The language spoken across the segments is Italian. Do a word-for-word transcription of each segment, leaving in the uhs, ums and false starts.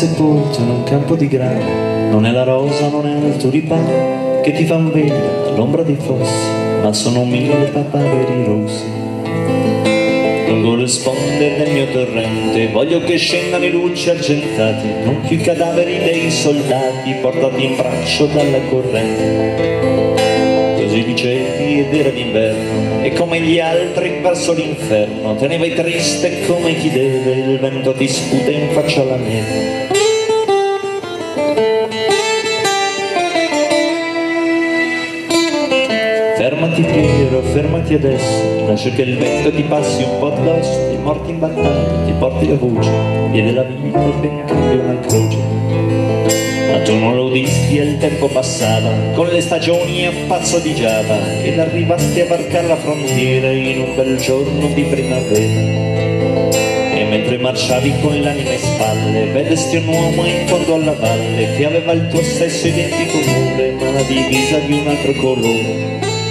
sepolto in un campo di grano, non è la rosa, non è il tulipano che ti fan veglia all'ombra dei fossi, ma sono mille papaveri rossi. Lungo le sponde del mio torrente voglio che scendano i luci argentati, non più i cadaveri dei soldati portati in braccio dalla corrente. Così dicevi ed era d'inverno, e come gli altri verso l'inferno te ne vai triste come chi deve, il vento ti sputa in faccia la neve. Fermati Piero, fermati adesso, lascia che il vento ti passi un po' addosso, i morti in battaglia, ti porti la voce, e della vita ben cambia una croce. Ma tu non lo udisti e il tempo passava, con le stagioni a pazzo di Giava, ed arrivasti a varcare la frontiera in un bel giorno di primavera. E mentre marciavi con l'anima in spalle, vedesti un uomo in fondo alla valle, che aveva il tuo stesso identico nome, ma la divisa di un altro colore.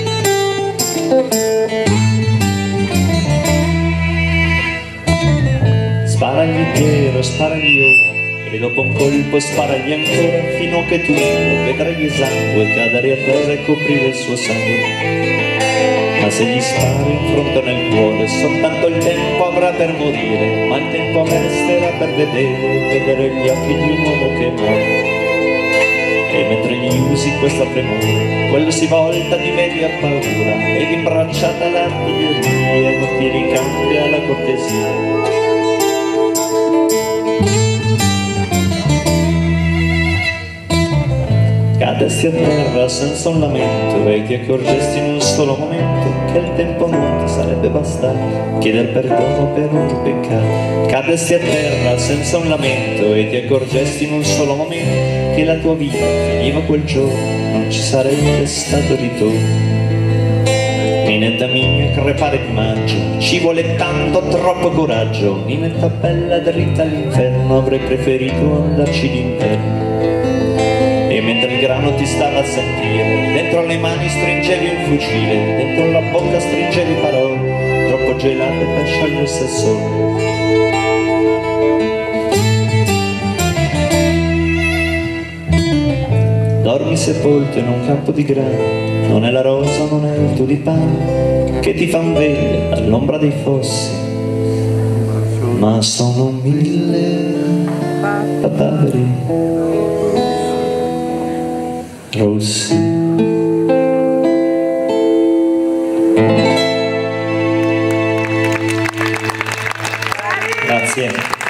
Sparagli Piero, sparagli ora, e dopo un colpo sparagli ancora, fino a che tu lo vedrai esangue cadere a terra e coprire il suo sangue. Ma se gli spari un fronte nel cuore, soltanto il tempo avrà per morire, ma il tempo a me resterà per vedere, vedere gli occhi di un uomo che muore. E mentre gli usi questa premura, quello si volta di media paura, ed imbracciata l'artiglieria non ti ricambia la cortesia. Cadesti a terra senza un lamento e ti accorgesti in un solo momento che il tempo non ti sarebbe bastato chieder perdono per un peccato. Cadesti a terra senza un lamento e ti accorgesti in un solo momento che la tua vita finiva quel giorno, non ci sarebbe stato ritorno. Ninetta mia, crepare di maggio, ci vuole tanto, troppo coraggio. Ninetta bella dritta all'inferno, avrei preferito andarci d'inverno. E mentre il grano ti stava a sentire, dentro le mani stringevi un fucile, dentro la bocca stringevi parole troppo gelate per sciogliersi il sole. Dormi sepolto in un campo di grano, non è la rosa, non è il tulipano che ti fan veglia all'ombra dei fossi, ma sono mille papaveri rossi. Grazie.